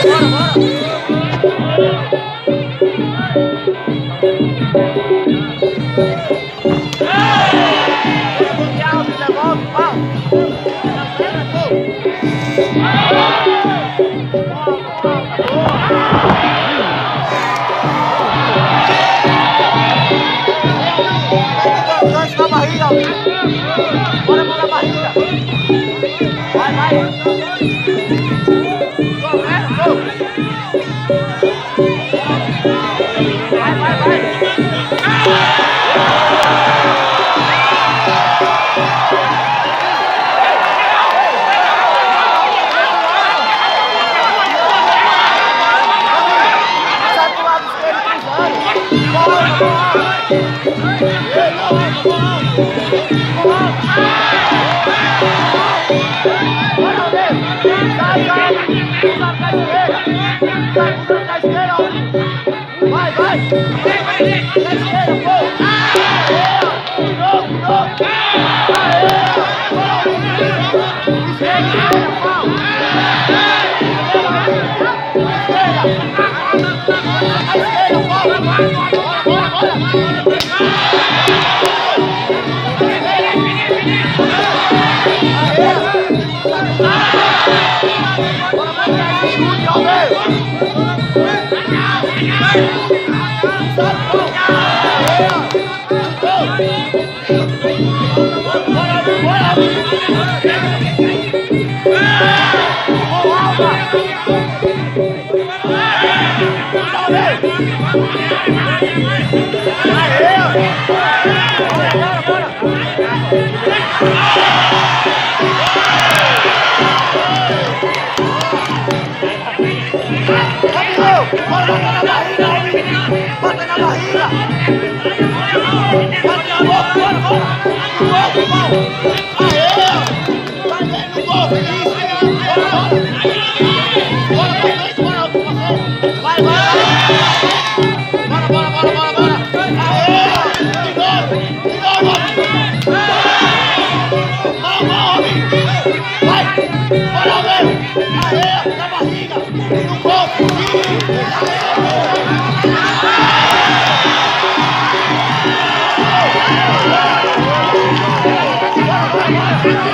Na barriga, bora na barriga. Vai, vai. Vai, vai, vai. Sai pro lado esquerdo, bora, bora. Vai, vai! Na esquerda, pô! De novo! Esquerda, pau! Esquerda, pau! Bora, bora! Bota na barriga! Bota na boca, bora, bora! No gol, aê! Vai ver no gol, feliz! Bora, bora! Bora pra frente, bora, vai, vai! Bora, bora, bora, bora, bora! Aê! De novo, homem! Vamos, homem! Vai! Bora, homem! Aê! Na barriga! No gol, aê!